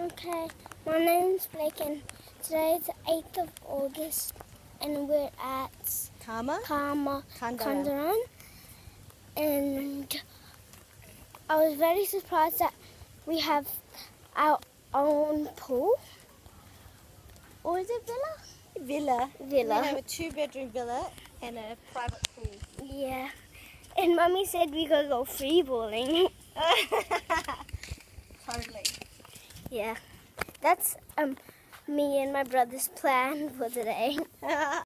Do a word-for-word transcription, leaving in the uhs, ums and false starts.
Okay, my name's Blake and today is the eighth of August and we're at Karma? Karma Kandaran. Kandaran. And I was very surprised that we have our own pool. Or is it villa? Villa. Villa. We have a two-bedroom villa and a private pool. Yeah. And Mummy said we could go free bowling. Totally. Yeah. That's um me and my brother's plan for today.